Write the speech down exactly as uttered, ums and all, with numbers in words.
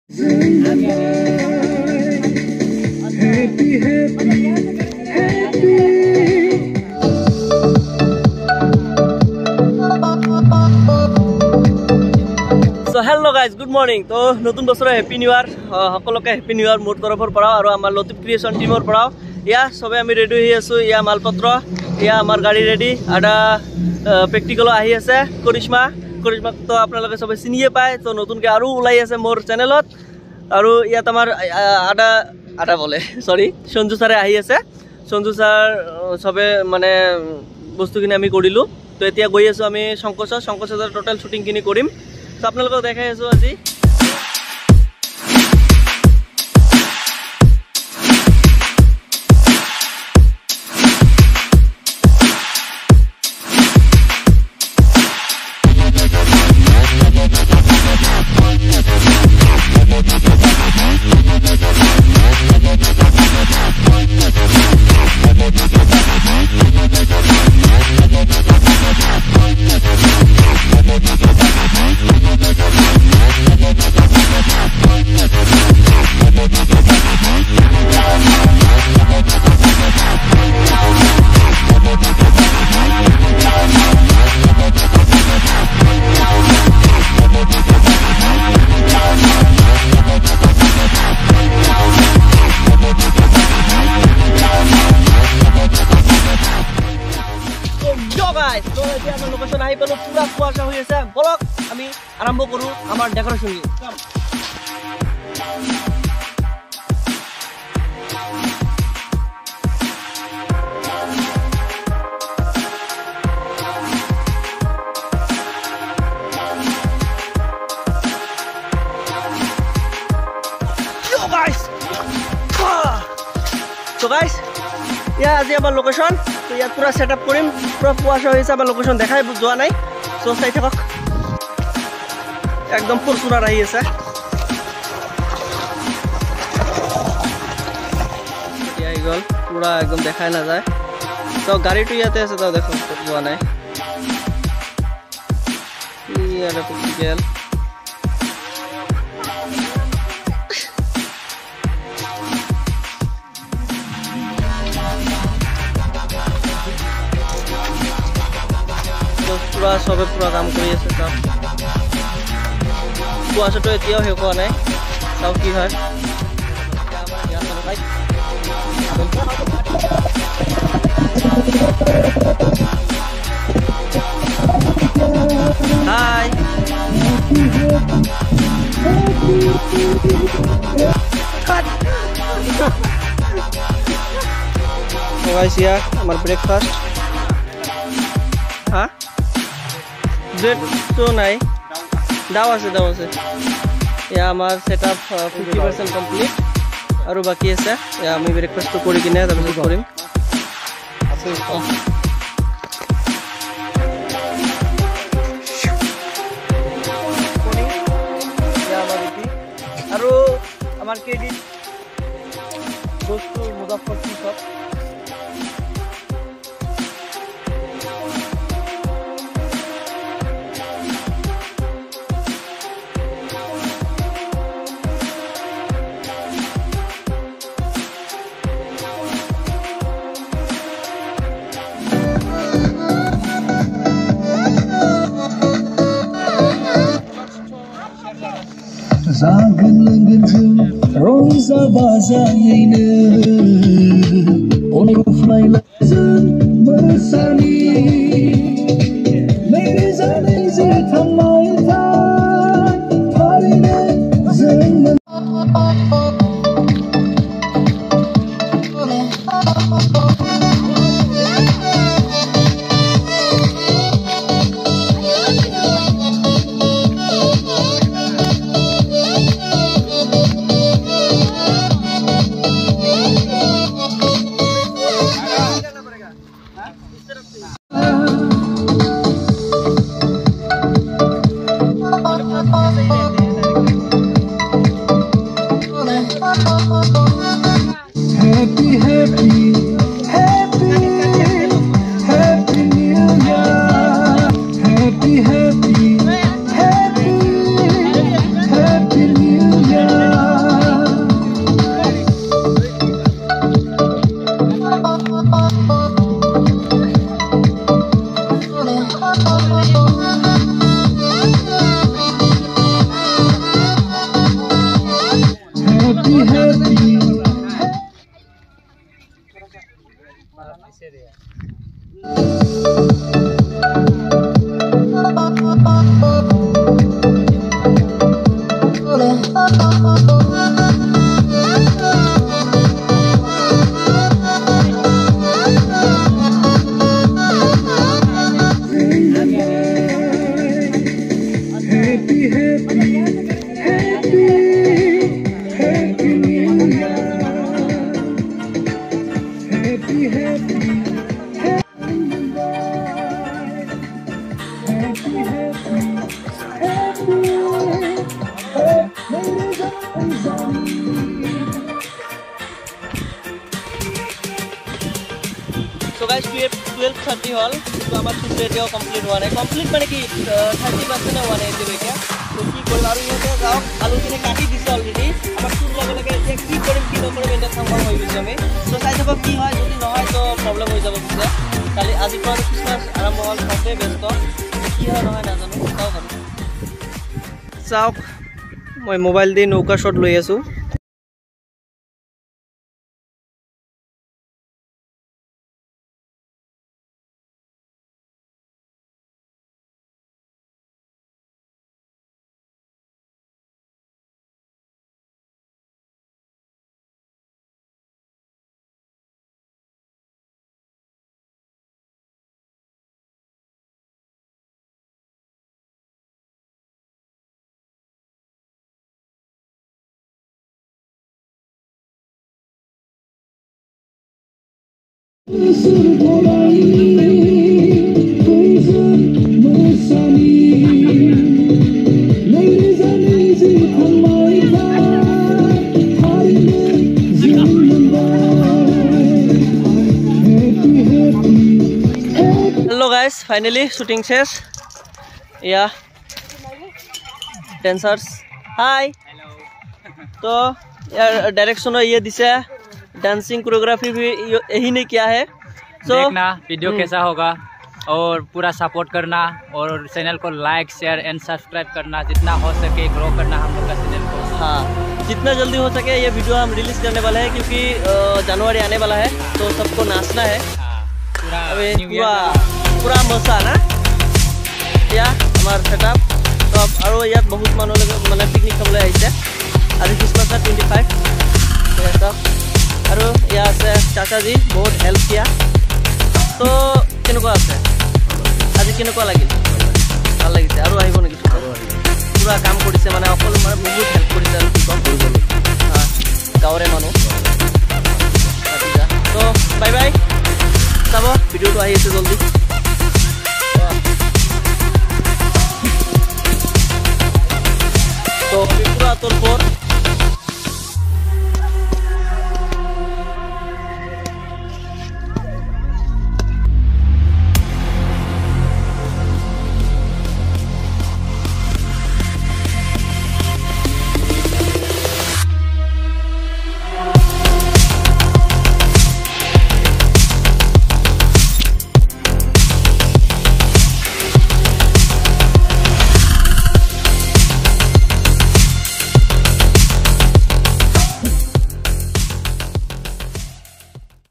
So hello guys, good morning. তো নতুন বছৰৰ হ্যাপি নিউ ইয়াৰ সকলোকে হ্যাপি নিউ ইয়াৰ মোৰ তৰফৰ পৰা আৰু আমাৰ লতিফ ক্ৰিয়েচন টিমৰ পৰা ইয়া সবে আমি ৰেডি হৈ আছো ইয়া মালপত্ৰ ইয়া আমাৰ গাড়ী ৰেডি আডা প্ৰেক্টিকেল আহি আছে কৰিশ্মা কৰিশ্মা তো আপোনালোকে সবে চিনিয়ে পায় তো নতুনকৈ আৰু ওলাই আছে মোৰ চেনেলত আৰু ইয়াত আমাৰ আডা আডা বলে সৰি সঞ্জু ছাৰে আহি আছে সঞ্জু ছাৰ সবে মানে বস্তুখিনি আমি কৰিলো তো এতিয়া গৈ আছো আমি শংকৰচৰ শংকৰচৰ টোটাল শুটিং কিনি কৰিম তো আপোনালোকক দেখাই আছো আজি লোকেশন আহি পেলো পুরা কুয়াশা হয়ে আছে বলক আমি আরম্ভ করু আমার ডেকোরেশন নিয়ে So guys, yeah, আজি আমাৰ লোকেশন তো ইয়াত পুরা সেটআপ কৰিম পুরা কুয়াশা হয়েছে আমাৰ লোকেশন দেখাই যোৱা নাই সো চাই থাকক একদম পুরসুরা আহি আছে এতিয়া আহি গল পুরা একদম দেখাই না যায় তো গাড়ীটো ইয়াতে আছে তাও দেখো যোৱা নাই ইয়াৰে প্ৰেক্টিকেল পুরা সবে পুরা কাম কৰি আছে কাম কুয়াশাটো এতিয়াও শেষ হোৱা নাই চাও কি হয় হাই গাইস ইয়া আমার ব্রেকফাস্ট হ্যাঁ ব্রেড তো নাই দাও আছে দাও আছে ইয়া আমার সেটআপ ফিফটি পার্সেন্ট কমপ্লিট আৰু বাকি আছে ইয়া আমি ব্রেকফাস্ট তো কৰি কিনে তাৰপিছত কৰিম আছে আৰু আমাৰ ক্ৰেডিট বস্তু মুজাফফর সব Zagen lengenjung rosa bazayne onu flyla mersani mere zane ze thamayta tharine zen Happy, happy, happy, happy New Year. Happy, happy, happy, happy New Year. happy, happy. So guys, twelve thirty hall. So our shoot video complete one. Complete মানে কি thirty percent one এ দিবে কি? তো কি করব আর ইহতে যাও আলু কিনে কাটি দিছে অলরেডি। আবার শুট লাগে লাগে যে কি কৰিম কি নকৰিম এটা সম্ভৱ হৈ গৈছে আমি। তো চাই যাব কি হয় যদি নহয় তো প্ৰবলেম হৈ যাব পিছে। কালি আজি পৰা ক্ৰিসমাস আৰম্ভ হ'ল সবে ব্যস্ত। কি হয় নহয় নাজানো। চাও বাৰু। চাওক মই মোবাইল দি নৌকা শট লৈ আছো। Hello guys, finally shooting শেষ yeah dancers hi hello तो यार डायरेक्शन ये दिशा डांसिंग कोरियोग्राफी भी यही ने किया है so, देखना वीडियो कैसा होगा और पूरा सपोर्ट करना और चैनल को लाइक शेयर एंड सब्सक्राइब करना जितना हो सके ग्रो करना हम लोग का चैनल को हाँ जितना जल्दी हो सके ये वीडियो हम रिलीज करने वाले हैं क्योंकि जनवरी आने वाला है तो सबको नाचना है पूरा पूरा पूरा मजा ना या हमार सेटअप तो और यार बहुत मानो माने पिकनिक खाबले आइছে आज क्रिसमस का पच्चीस तो सब और यहाँ से चाचा जी बहुत हेल्प किया तो केनेকুৱা আছে আজি কেনেকুৱা লাগিল ভাল লাগিছে আৰু আহিব নেকি পুৰা কাম কৰিছে মানে অকল মানে বহুত হেল্প কৰিছে